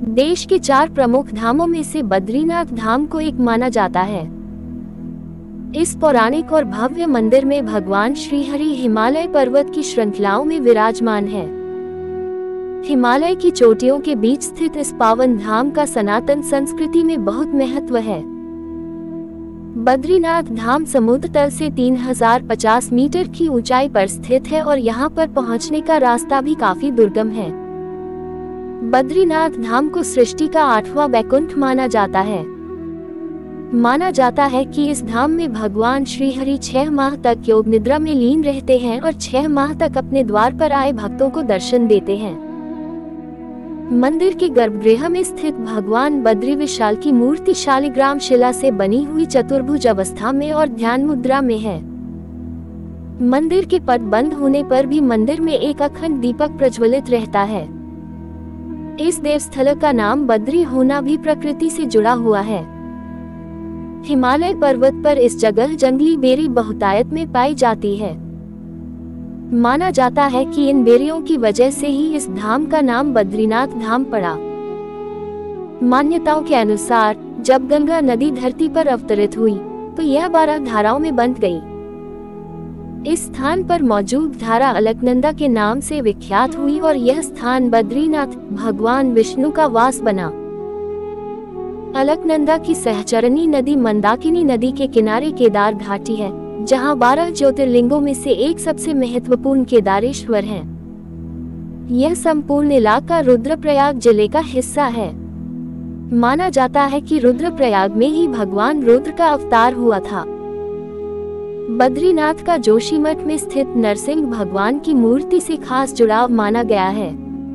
देश के 4 प्रमुख धामों में से बद्रीनाथ धाम को एक माना जाता है। इस पौराणिक और भव्य मंदिर में भगवान श्रीहरि हिमालय पर्वत की श्रृंखलाओं में विराजमान है। हिमालय की चोटियों के बीच स्थित इस पावन धाम का सनातन संस्कृति में बहुत महत्व है। बद्रीनाथ धाम समुद्र तल से 3050 मीटर की ऊंचाई पर स्थित है और यहाँ पर पहुँचने का रास्ता भी काफी दुर्गम है। बद्रीनाथ धाम को सृष्टि का 8वां वैकुंठ माना जाता है। माना जाता है कि इस धाम में भगवान श्रीहरि 6 माह तक योग निद्रा में लीन रहते हैं और 6 माह तक अपने द्वार पर आए भक्तों को दर्शन देते हैं। मंदिर के गर्भगृह में स्थित भगवान बद्री विशाल की मूर्ति शालिग्राम शिला से बनी हुई चतुर्भुज अवस्था में और ध्यान मुद्रा में है। मंदिर के पट बंद होने पर भी मंदिर में एक अखंड दीपक प्रज्वलित रहता है। इस देवस्थल का नाम बद्री होना भी प्रकृति से जुड़ा हुआ है। हिमालय पर्वत पर इस जगह जंगली बेरी बहुतायत में पाई जाती है। माना जाता है कि इन बेरियों की वजह से ही इस धाम का नाम बद्रीनाथ धाम पड़ा। मान्यताओं के अनुसार जब गंगा नदी धरती पर अवतरित हुई तो यह 12 धाराओं में बंट गई। इस स्थान पर मौजूद धारा अलकनंदा के नाम से विख्यात हुई और यह स्थान बद्रीनाथ भगवान विष्णु का वास बना। अलकनंदा की सहचरनी नदी मंदाकिनी नदी के किनारे केदार घाटी है, जहां 12 ज्योतिर्लिंगों में से एक सबसे महत्वपूर्ण केदारेश्वर है। यह संपूर्ण इलाका रुद्रप्रयाग जिले का हिस्सा है। माना जाता है कि रुद्रप्रयाग में ही भगवान रुद्र का अवतार हुआ था। बद्रीनाथ का जोशीमठ में स्थित नरसिंह भगवान की मूर्ति से खास जुड़ाव माना गया है।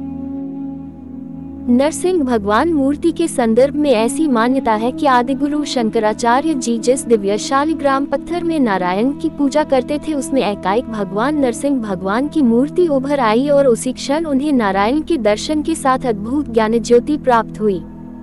नरसिंह भगवान मूर्ति के संदर्भ में ऐसी मान्यता है कि आदिगुरु शंकराचार्य जी जिस दिव्य शालिग्राम पत्थर में नारायण की पूजा करते थे उसमें एकाएक भगवान नरसिंह भगवान की मूर्ति उभर आई और उसी क्षण उन्हें नारायण के दर्शन के साथ अद्भुत ज्ञान ज्योति प्राप्त हुई।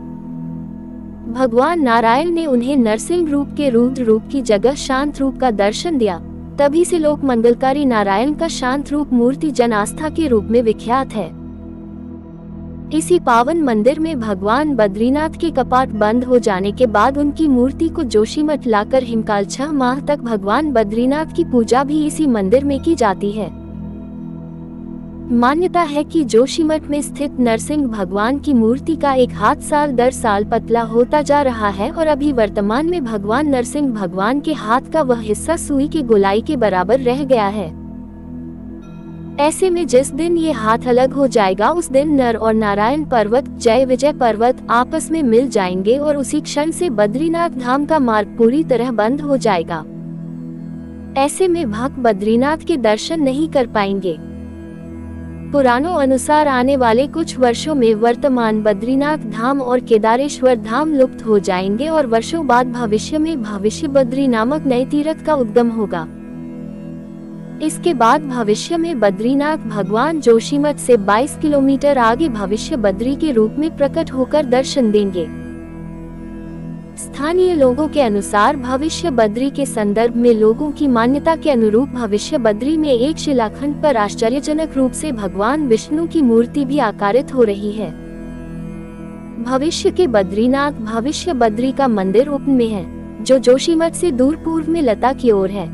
भगवान नारायण ने उन्हें नरसिंह रूप के रुद्र रूप की जगह शांत रूप का दर्शन दिया। तभी से लोक मंगलकारी नारायण का शांत रूप मूर्ति जन आस्था के रूप में विख्यात है। इसी पावन मंदिर में भगवान बद्रीनाथ के कपाट बंद हो जाने के बाद उनकी मूर्ति को जोशीमठ लाकर हिमकाल 6 माह तक भगवान बद्रीनाथ की पूजा भी इसी मंदिर में की जाती है। मान्यता है कि जोशीमठ में स्थित नरसिंह भगवान की मूर्ति का एक हाथ साल दर साल पतला होता जा रहा है और अभी वर्तमान में भगवान नरसिंह भगवान के हाथ का वह हिस्सा सुई के गोलाई के बराबर रह गया है। ऐसे में जिस दिन ये हाथ अलग हो जाएगा उस दिन नर और नारायण पर्वत जय विजय पर्वत आपस में मिल जाएंगे और उसी क्षण से बद्रीनाथ धाम का मार्ग पूरी तरह बंद हो जाएगा। ऐसे में भक्त बद्रीनाथ के दर्शन नहीं कर पाएंगे। पुराणों अनुसार आने वाले कुछ वर्षों में वर्तमान बद्रीनाथ धाम और केदारेश्वर धाम लुप्त हो जाएंगे और वर्षों बाद भविष्य में भविष्य बद्री नामक नए तीर्थ का उद्गम होगा। इसके बाद भविष्य में बद्रीनाथ भगवान जोशीमठ से 22 किलोमीटर आगे भविष्य बद्री के रूप में प्रकट होकर दर्शन देंगे। स्थानीय लोगों के अनुसार भविष्य बद्री के संदर्भ में लोगों की मान्यता के अनुरूप भविष्य बद्री में एक शिलाखंड पर आश्चर्यजनक रूप से भगवान विष्णु की मूर्ति भी आकारित हो रही है। भविष्य के बद्रीनाथ भविष्य बद्री का मंदिर उपन में है, जो जोशीमठ से दूर पूर्व में लता की ओर है।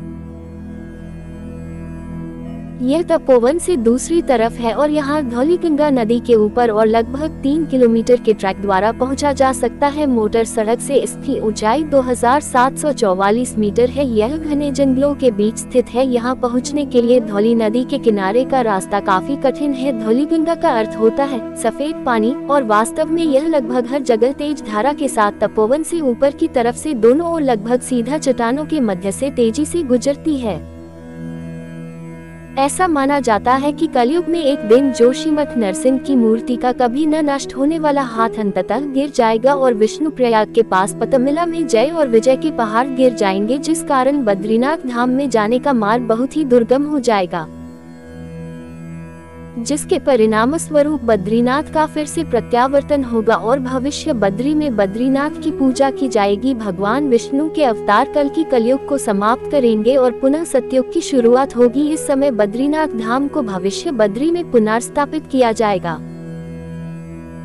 यह तपोवन से दूसरी तरफ है और यहाँ धौलीगंगा नदी के ऊपर और लगभग 3 किलोमीटर के ट्रैक द्वारा पहुँचा जा सकता है। मोटर सड़क से इसकी ऊंचाई 2744 मीटर है। यह घने जंगलों के बीच स्थित है। यहाँ पहुँचने के लिए धौली नदी के किनारे का रास्ता काफी कठिन है। धौलीगंगा का अर्थ होता है सफेद पानी और वास्तव में यह लगभग हर जगह तेज धारा के साथ तपोवन से ऊपर की तरफ से दोनों ओर लगभग सीधा चट्टानों के मध्य से तेजी से गुजरती है। ऐसा माना जाता है कि कलयुग में एक दिन जोशीमठ नरसिंह की मूर्ति का कभी न नष्ट होने वाला हाथ अंततः गिर जाएगा और विष्णु प्रयाग के पास पतमिला में जय और विजय के पहाड़ गिर जाएंगे, जिस कारण बद्रीनाथ धाम में जाने का मार्ग बहुत ही दुर्गम हो जाएगा, जिसके परिणाम स्वरूप बद्रीनाथ का फिर से प्रत्यावर्तन होगा और भविष्य बद्री में बद्रीनाथ की पूजा की जाएगी। भगवान विष्णु के अवतार कल की कलयुग को समाप्त करेंगे और पुनः सतयुग की शुरुआत होगी। इस समय बद्रीनाथ धाम को भविष्य बद्री में पुनर्स्थापित किया जाएगा।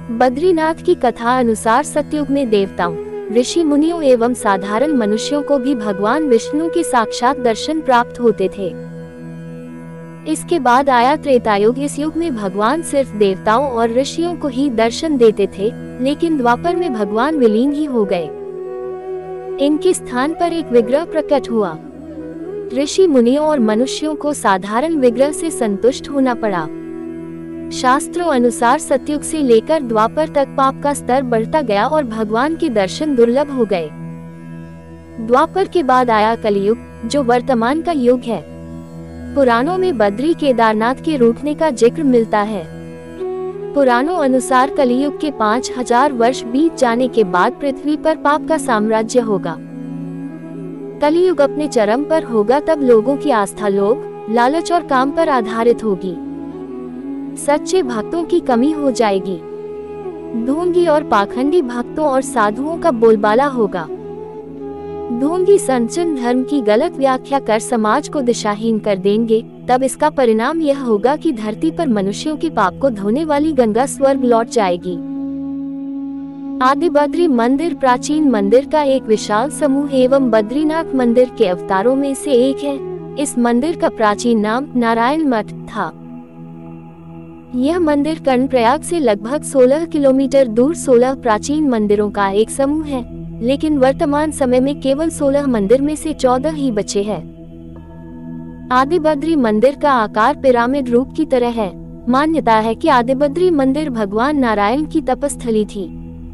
बद्रीनाथ की कथा अनुसार सतयुग में देवताओं, ऋषि मुनियों एवं साधारण मनुष्यों को भी भगवान विष्णु के साक्षात दर्शन प्राप्त होते थे। इसके बाद आया त्रेतायुग। इस युग में भगवान सिर्फ देवताओं और ऋषियों को ही दर्शन देते थे, लेकिन द्वापर में भगवान विलीन ही हो गए। इनके स्थान पर एक विग्रह प्रकट हुआ। ऋषि मुनियों और मनुष्यों को साधारण विग्रह से संतुष्ट होना पड़ा। शास्त्रों अनुसार सतयुग से लेकर द्वापर तक पाप का स्तर बढ़ता गया और भगवान के दर्शन दुर्लभ हो गए। द्वापर के बाद आया कलियुग, जो वर्तमान का युग है। पुराणों में बद्री केदारनाथ के रूठने का जिक्र मिलता है। पुराणों अनुसार कलियुग के 5000 वर्ष बीत जाने के बाद पृथ्वी पर पाप का साम्राज्य होगा। कलियुग अपने चरम पर होगा, तब लोगों की आस्था लोभ, लालच और काम पर आधारित होगी। सच्चे भक्तों की कमी हो जाएगी। ढोंगी और पाखंडी भक्तों और साधुओं का बोलबाला होगा। ढोंगी सनातन धर्म की गलत व्याख्या कर समाज को दिशाहीन कर देंगे। तब इसका परिणाम यह होगा कि धरती पर मनुष्यों के पाप को धोने वाली गंगा स्वर्ग लौट जाएगी। आदिबद्री मंदिर प्राचीन मंदिर का एक विशाल समूह एवं बद्रीनाथ मंदिर के अवतारों में से एक है। इस मंदिर का प्राचीन नाम नारायण मठ था। यह मंदिर कर्णप्रयाग से लगभग 16 किलोमीटर दूर 16 प्राचीन मंदिरों का एक समूह है, लेकिन वर्तमान समय में केवल 16 मंदिर में से 14 ही बचे हैं। आदिबद्री मंदिर का आकार पिरामिड रूप की तरह है। मान्यता है कि आदिबद्री मंदिर भगवान नारायण की तपस्थली थी।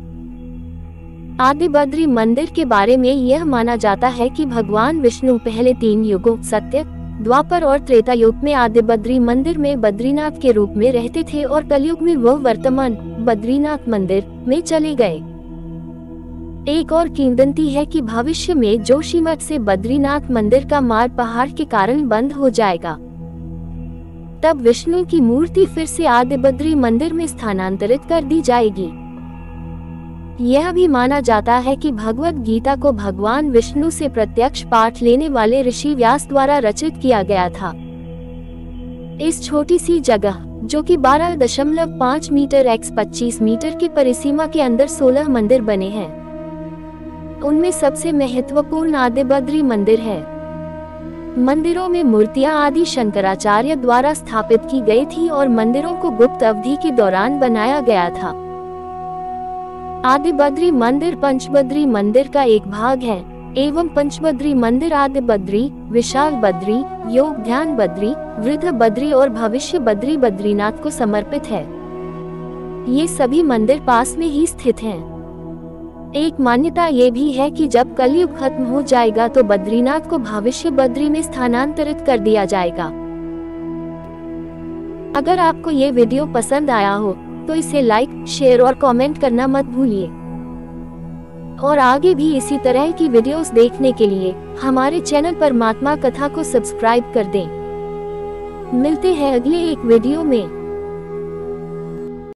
आदिबद्री मंदिर के बारे में यह माना जाता है कि भगवान विष्णु पहले 3 युगों सत्य, द्वापर और त्रेता युग में आदिबद्री मंदिर में बद्रीनाथ के रूप में रहते थे और कलयुग में वह वर्तमान बद्रीनाथ मंदिर में चले गए। एक और किंवदंती है कि भविष्य में जोशीमठ से बद्रीनाथ मंदिर का मार्ग पहाड़ के कारण बंद हो जाएगा। तब विष्णु की मूर्ति फिर से आदिबद्री मंदिर में स्थानांतरित कर दी जाएगी। यह भी माना जाता है कि भगवत गीता को भगवान विष्णु से प्रत्यक्ष पाठ लेने वाले ऋषि व्यास द्वारा रचित किया गया था। इस छोटी सी जगह, जो कि 12.5 मीटर x 25 मीटर की परिसीमा के अंदर 16 मंदिर बने हैं। उनमें सबसे महत्वपूर्ण आदिबद्री मंदिर है। मंदिरों में मूर्तियां आदि शंकराचार्य द्वारा स्थापित की गई थी और मंदिरों को गुप्त अवधि के दौरान बनाया गया था। आदिबद्री मंदिर पंचबद्री मंदिर का एक भाग है एवं पंचबद्री मंदिर आदिबद्री, विशाल बद्री, योग ध्यान बद्री, वृद्ध बद्री और भविष्य बद्री बद्रीनाथ को समर्पित है। ये सभी मंदिर पास में ही स्थित हैं। एक मान्यता ये भी है कि जब कलयुग खत्म हो जाएगा तो बद्रीनाथ को भविष्य बद्री में स्थानांतरित कर दिया जाएगा। अगर आपको ये वीडियो पसंद आया हो तो इसे लाइक, शेयर और कमेंट करना मत भूलिए। और आगे भी इसी तरह की वीडियोस देखने के लिए हमारे चैनल परमात्मा कथा को सब्सक्राइब कर दें। मिलते हैं अगले एक वीडियो में।